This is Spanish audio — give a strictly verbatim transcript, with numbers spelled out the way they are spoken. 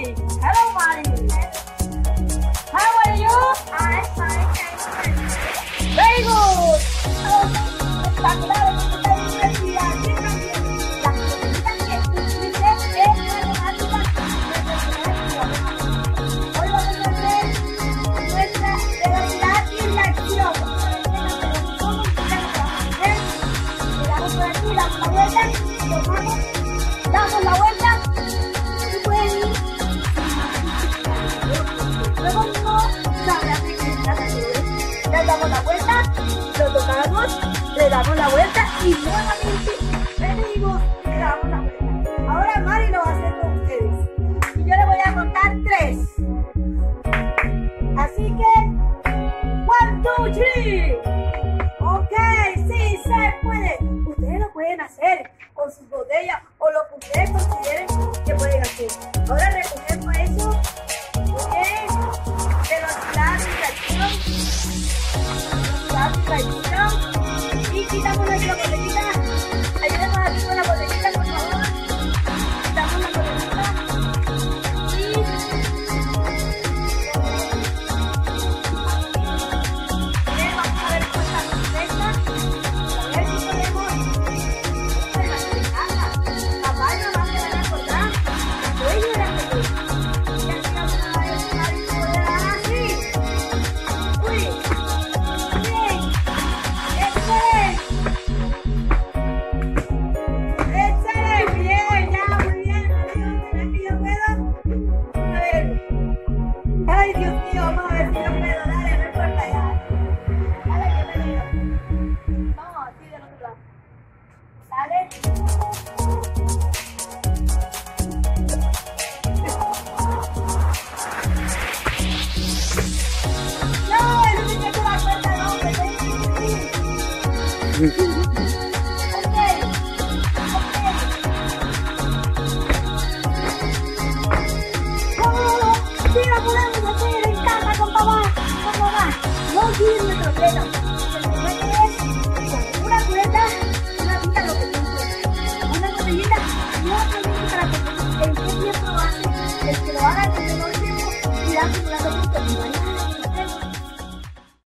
Mari. Hello, Mari. How are you? I'm fine, thank you. Very good. Espectacular. Esta universidad. Las cositas que utilicé en matemáticas. Hoy vamos a hacer nuestra velocidad y reacción. Le damos por aquí, damos la vuelta, tomamos, damos la vuelta y pueden ir. Luego no sabrán de qué está haciendo. Le damos la vuelta, lo tocamos, le damos la vuelta y nuevamente venimos y le damos la vuelta. Ahora Mari lo va a hacer con ustedes. Y yo le voy a contar tres. Así que, one, two, three. Ok, sí se puede. Ustedes lo pueden hacer con sus botellas o lo que ustedes consideren que pueden hacer. Ahora recogemos eso. Muy bien. Velocidad y tracción. Velocidad y tracción. Y quitamos nuestra botellita. Ayúdenos aquí con la botellita, por favor. Quitamos la botellita. Y bien, vamos a ver cuántas respuestas. A ver si podemos. Esto es la que me encanta. Papá y mamá se van a acordar. Yo era pequeña. Y aquí vamos a ver si Mari se puede dar así. Uy. Bien. Excelente. Excelente. Bien, ya, muy bien. ¿Será que yo puedo? A ver. Ay, Dios mío, vamos a ver si yo puedo. Dale, no importa ya. Dale, que me digo. Vamos, así del otro lado. Dale. No, el único que se da cuenta no, que es difícil. Ok, ok. ¡Oh! Sí, lo podemos hacer en casa con papá, con mamá. No olviden nuestro dedo.